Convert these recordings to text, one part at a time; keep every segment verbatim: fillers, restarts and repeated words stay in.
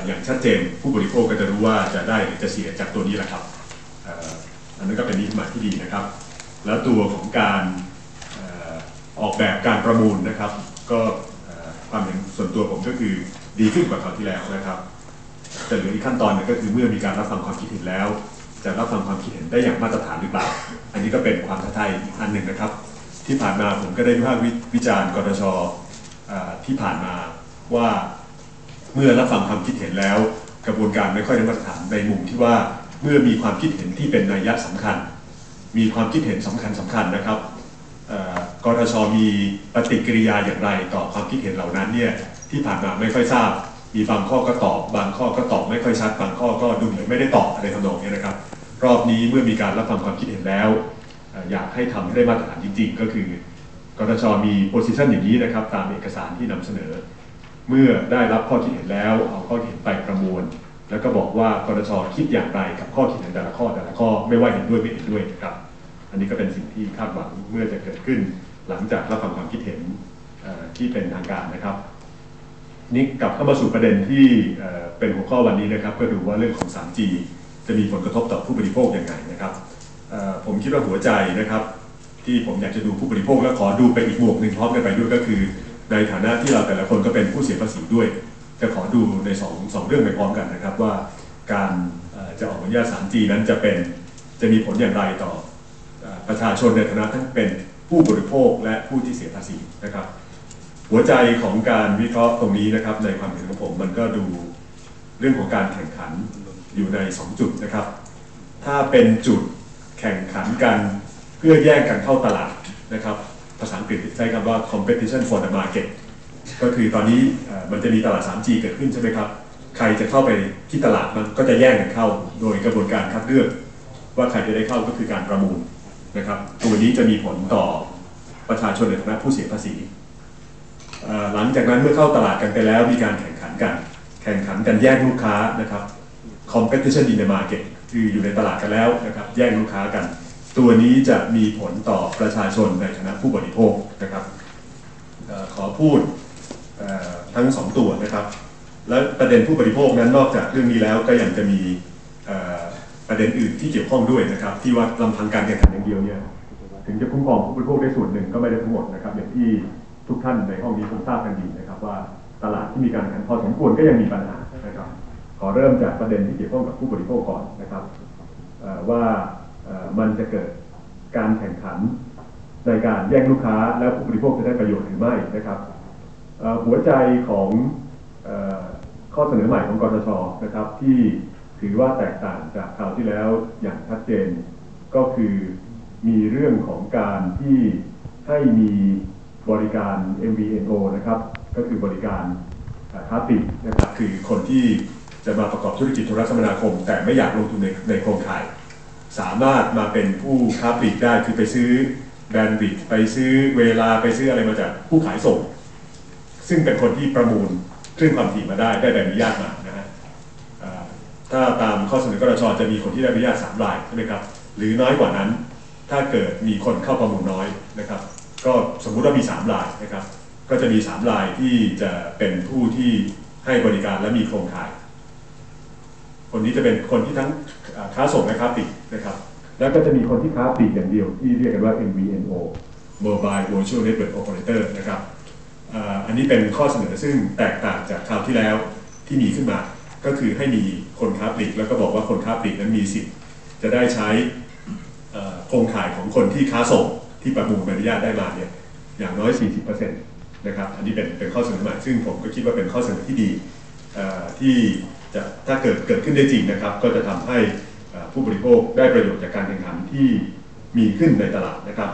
อย่างชัดเจนผู้บริโภคก็จะรู้ว่าจะได้หรือจะเสียจากตัวนี้แหละครับอันนั้นก็เป็นนิมิตที่ดีนะครับแล้วตัวของการออกแบบการประมูลนะครับก็ความเห็นส่วนตัวผมก็คือดีขึ้นกว่าคราวที่แล้วนะครับแต่เหลืออีกขั้นตอนหนึ่งก็คือเมื่อมีการรับฟังความคิดเห็นแล้วจะรับฟังความคิดเห็นได้อย่างมาตรฐานหรือเปล่าอันนี้ก็เป็นความท้าทายอีกอันหนึ่งนะครับที่ผ่านมาผมก็ได้วิพากษ์วิจารณ์กทช.ที่ผ่านมาว่าเมื่อรับฟังความคิดเห็นแล้วกระบวนการไม่ค่อยได้มาตรฐานในมุมที่ว่าเมื่อมีความคิดเห็นที่เป็นนัยยะสำคัญมีความคิดเห็นสำคัญสำคัญนะครับกทช.มีปฏิกิริยาอย่างไรต่อความคิดเห็นเหล่านั้นเนี่ยที่ผ่านมาไม่ค่อยทราบมีบางข้อก็ตอบบางข้อก็ตอบไม่ค่อยชัดบางข้อก็ดูเหมือนไม่ได้ตอบอะไรทำนองนี้นะครับรอบนี้เมื่อมีการรับฟังความคิดเห็นแล้วอยากให้ทำให้ได้มาตรฐานจริงๆก็คือกทช.มีโพสิชันอย่างนี้นะครับตามเอกสารที่นำเสนอเมื่อได้รับข้อคิดเห็นแล้วเอาข้อคิดเห็นไปประมวลแล้วก็บอกว่ากทช.คิดอย่างไรกับข้อคิดเห็นแต่ละข้อแต่ละข้อไม่ว่าเห็นด้วยไม่เห็นด้วยนะครับอันนี้ก็เป็นสิ่งที่คาดหวังเมื่อจะเกิดขึ้นหลังจากรับฟังความคิดเห็นที่เป็นทางการนะครับนี่กลับเข้ามาสู่ประเด็นที่เป็นหัวข้อวันนี้นะครับก็ดูว่าเรื่องของ ทรี จี จะมีผลกระทบต่อผู้บริโภคอย่างไรนะครับผมคิดว่าหัวใจนะครับที่ผมอยากจะดูผู้บริโภคและขอดูไปอีกบวกหนึ่งพร้อมกันไปด้วยก็คือในฐานะที่เราแต่ละคนก็เป็นผู้เสียภาษีด้วยจะขอดูในสองสองเรื่องไปพร้อมกันนะครับว่าการจะออกอนุญาต ทรี จี นั้นจะเป็นจะมีผลอย่างไรต่อประชาชนในฐานะทั้งเป็นผู้บริโภคและผู้ที่เสียภาษีนะครับหัวใจของการวิเคราะห์ตรงนี้นะครับในความเห็นของผมมันก็ดูเรื่องของการแข่งขันอยู่ในสองจุดนะครับถ้าเป็นจุดแข่งขันกันเพื่อแย่งกันเข้าตลาดนะครับภาษาอังกฤษใช้คำว่า competition for the market ก็คือตอนนี้มันจะมีตลาด ทรี จี เกิดขึ้นใช่ไหมครับใครจะเข้าไปที่ตลาดมันก็จะแย่งกันเข้าโดยกระบวนการคัดเลือกว่าใครจะได้เข้าก็คือการประมูลนะครับตัวนี้จะมีผลต่อประชาชนในฐานะผู้เสียภาษีหลังจากนั้นเมื่อเข้าตลาดกันไปแล้วมีการแข่งขันกันแข่งขันกันแย่งลูกค้านะครับ competition in the market คืออยู่ในตลาดกันแล้วนะครับแย่งลูกค้ากันตัวนี้จะมีผลต่อประชาชนในฐานะผู้บริโภคนะครับขอพูดทั้งสองตัวนะครับและประเด็นผู้บริโภคนั้นนอกจากเรื่องนี้แล้วก็ยังจะมีประเด็นอื่นที่เกี่ยวข้องด้วยนะครับที่ว่าลำพังการแข่งขันอย่างเดียวเนี่ยถึงจะคุ้มครองผู้บริโภคได้ส่วนหนึ่งก็ไม่ได้ทั้งหมดนะครับอย่างที่ทุกท่านในห้องนี้คงทราบกันดีนะครับว่าตลาดที่มีการแข่งขันพอสมควรก็ยังมีปัญหานะครับขอเริ่มจากประเด็นที่เกี่ยวข้องกับผู้บริโภคก่อนนะครับว่ามันจะเกิดการแข่งขันในการแย่งลูกค้าแล้วผู้บริโภคจะได้ประโยชน์หรือไม่นะครับหัวใจของข้อเสนอใหม่ของกทช.นะครับที่ถือว่าแตกต่างจากคราวที่แล้วอย่างชัดเจนก็คือมีเรื่องของการที่ให้มีบริการ เอ็ม วี เอ็น โอ นะครับก็คือบริการค้าปลีกนะครับคือคนที่จะมาประกอบธุรกิจโทรคมนาคมแต่ไม่อยากลงทุนในในโครงข่ายสามารถมาเป็นผู้ค้าปลีกได้คือไปซื้อแบนด์วิดต์ไปซื้อเวลาไปซื้ออะไรมาจากผู้ขายส่งซึ่งเป็นคนที่ประมูลคลื่นความถี่มาได้ได้ใบอนุญาตมานะฮะถ้าตามข้อเสนอกทช.จะมีคนที่ได้ใบอนุญาตสามรายใช่ไหมครับหรือน้อยกว่านั้นถ้าเกิดมีคนเข้าประมูลน้อยนะครับก็สมมุติว่ามีสามรายนะครับก็จะมีสามรายที่จะเป็นผู้ที่ให้บริการและมีโครงข่ายคนนี้จะเป็นคนที่ทั้งค้าส่งและค้าปลีกนะครับแล้วก็จะมีคนที่ค้าปลีกอย่างเดียวที่เรียกกันว่า เอ็ม วี เอ็น โอ Mobile Virtual Network Operator นะครับอันนี้เป็นข้อเสนอซึ่งแตกต่างจากคราวที่แล้วที่มีขึ้นมาก็คือให้มีคนค้าปลีกแล้วก็บอกว่าคนค้าปลีกนั้นมีสิทธิ์จะได้ใช้โครงข่ายของคนที่ค้าส่งที่ประมูลใบอนุญาตได้มาเนี่ยอย่างน้อย สี่สิบเปอร์เซ็นต์ นะครับอันนี้เป็นเป็นข้อเสนอใหม่ซึ่งผมก็คิดว่าเป็นข้อเสนอที่ดีที่จะถ้าเกิดเกิดขึ้นได้จริงนะครับก็จะทำให้ผู้บริโภคได้ประโยชน์จากการแข่งขันที่มีขึ้นในตลาดนะครับ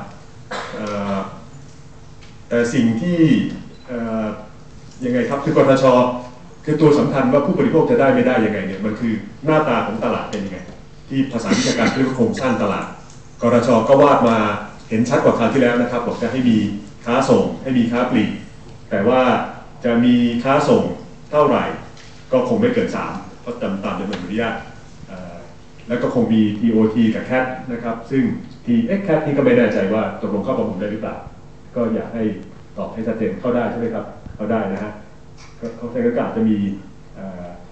แต่สิ่งที่ยังไงครับคือกทช.คือตัวสำคัญว่าผู้บริโภคจะได้ไม่ได้ยังไงเนี่ยมันคือหน้าตาของตลาดเป็นยังไงที่ภาษาวิชาการเรียกว่าโครงสร้างตลาดกทช.ก็วาดมาเห็นชัดกว่าคราวที่แล้วนะครับบอกจะให้มีค้าส่งให้มีค้าปลีกแต่ว่าจะมีค้าส่งเท่าไหร่ก็คงไม่เกินสามเพราะตามตามจำนวนอนุญาตแล้วก็คงมี ที โอ ที กับ แคท นะครับซึ่ง ที เอ็กซ์ แคท นี่ก็ไม่แน่ใจว่าตกลงเข้าประมูลได้หรือเปล่าก็อยากให้ตอบให้ชัดเจนเข้าได้ใช่ไหมครับเข้าได้นะฮะเขาใช้ก็อาจจะมี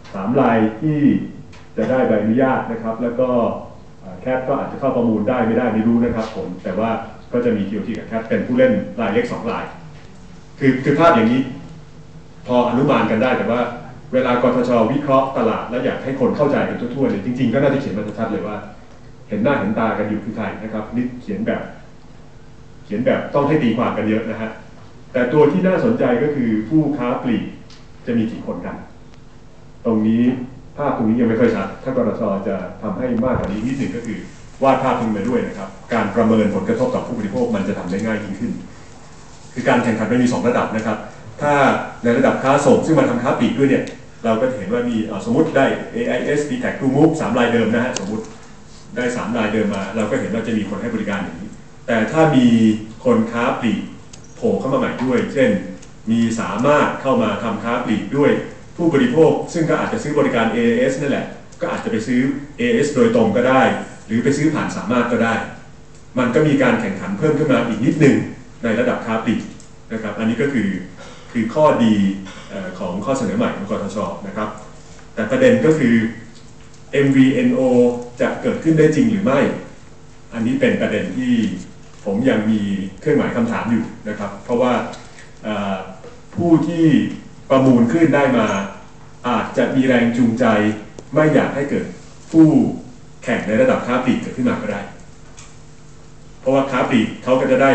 สามรายที่จะได้ใบอนุญาตนะครับแล้วก็แคทก็อาจจะเข้าประมูลได้ไม่ได้ไม่รู้นะครับผมแต่ว่าก็จะมี ที โอ ที กับแคทเป็นผู้เล่นรายเล็กสองรายคือคือภาพอย่างนี้พออนุมานกันได้แต่ว่าเวลากทช.วิเคราะห์ตลาดและอยากให้คนเข้าใจกันทั่วๆเลยจริงๆก็น่าจะเขียนมาชัดๆเลยว่าเห็นหน้าเห็นตากันอยู่คือใครนะครับนี่เขียนแบบเขียนแบบต้องให้ตีความกันเยอะนะฮะแต่ตัวที่น่าสนใจก็คือผู้ค้าปลีกจะมีกี่คนกันตรงนี้ภาพตรงนี้ยังไม่ค่อยชัดถ้ากทช.จะทำให้มากกว่านี้นิดหนึ่งก็คือวาดภาพตรงนี้มาด้วยนะครับการประเมินผลกระทบต่อผู้บริโภคมันจะทำได้ง่ายยิ่งขึ้นคือการแข่งขันมันมีสองระดับนะครับถ้าในระดับค้าส่งซึ่งมาทำค้าปลีกด้วยเนี่ยเราก็เห็นว่ามีสมมติได้ เอ ไอ เอส ดี แท็ก True Move สามรายเดิมนะฮะสมมติได้สามรายเดิมมาเราก็เห็นว่าจะมีคนให้บริการอย่างนี้แต่ถ้ามีคนค้าปลีกโผล่เข้ามาใหม่ด้วยเช่นมีสามารถเข้ามาทำค้าปลีกด้วยผู้บริโภคซึ่งก็อาจจะซื้อบริการ เอ ไอ เอส นั่นแหละก็อาจจะไปซื้อ เอ ไอ เอส โดยตรงก็ได้หรือไปซื้อผ่านสามารถก็ได้มันก็มีการแข่งขันเพิ่มขึ้นมาอีกนิดหนึ่งในระดับค้าปลีกนะครับอันนี้ก็คือคือข้อดีของข้อเสนอใหม่ของกทช.นะครับแต่ประเด็นก็คือ เอ็ม วี เอ็น โอ จะเกิดขึ้นได้จริงหรือไม่อันนี้เป็นประเด็นที่ผมยังมีเครื่องหมายคำถามอยู่นะครับเพราะว่าผู้ที่ประมูลขึ้นได้มาอาจจะมีแรงจูงใจไม่อยากให้เกิดผู้แข่งในระดับค้าปลีกเกิดขึ้นมาก็ได้เพราะว่าค้าปลีกเขาก็จะได้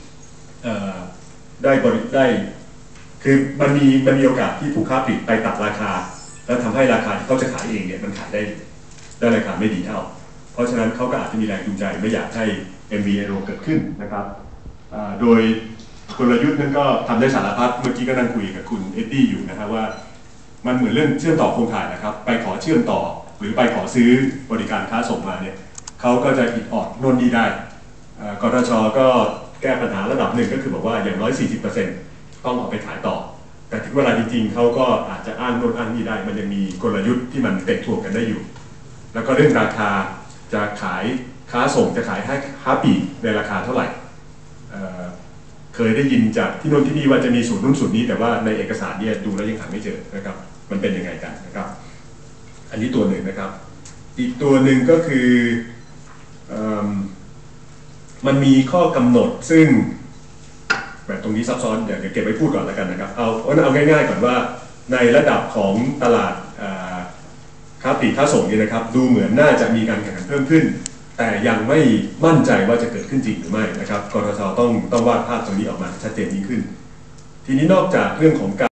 ได้บริได้คือมันมีมันมีโอกาสที่ผู้ค้าปลีกไปตัดราคาแล้วทำให้ราคาที่เขาจะขายเองเนี่ยมันขายได้ได้ราคาไม่ดีเท่าเพราะฉะนั้นเขาก็อาจจะมีแรงจูงใจไม่อยากให้ เอ็ม วี เอ็น โอ เกิดขึ้นนะครับโดยกลยุทธ์นั้นก็ทำได้สารพัดเมื่อกี้ก็นั่งคุยกับคุณเอ็ดดี้อยู่นะครับว่ามันเหมือนเรื่องเชื่อมต่อโครงข่ายนะครับไปขอเชื่อมต่อหรือไปขอซื้อบริการค้าส่งมาเนี่ยเขาก็จะอิดออดโน่นนี่ได้กทช.ก็แก้ปัญหาระดับหนึ่งก็คือบอกว่าอย่างน้อย สี่สิบเปอร์เซ็นต์ ต้องเอาไปขายต่อแต่ถึงเวลาจริงๆเขาก็อาจจะอ้างโน่นอ้างนี่ได้มันยังมีกลยุทธ์ที่มันเตะถ่วงกันได้อยู่แล้วก็เรื่องราคาจะขายค้าส่งจะขายให้ค้าปลีกในราคาเท่าไหร่เ, เคยได้ยินจากที่โน่นที่นี่ว่าจะมีสูตรนู่นสูตรนี้แต่ว่าในเอกสารเนี่ยดูแล้วยังหาไม่เจอนะครับมันเป็นยังไงกันนะครับอันนี้ตัวหนึ่งนะครับอีกตัวหนึ่งก็คือมันมีข้อกำหนดซึ่งแบบตรงนี้ซับซ้อนเดี๋ยวเก็บไว้พูดก่อนแล้วกันนะครับเอาเอาง่ายๆก่อนว่าในระดับของตลาดค้าปลีกค้าส่งนี่นะครับดูเหมือนน่าจะมีการแข่งขันเพิ่มขึ้นแต่ยังไม่มั่นใจว่าจะเกิดขึ้นจริงหรือไม่นะครับกทช.ต้องต้องวาดภาพตรงนี้ออกมาชัดเจนยิ่งขึ้นทีนี้นอกจากเรื่องของการ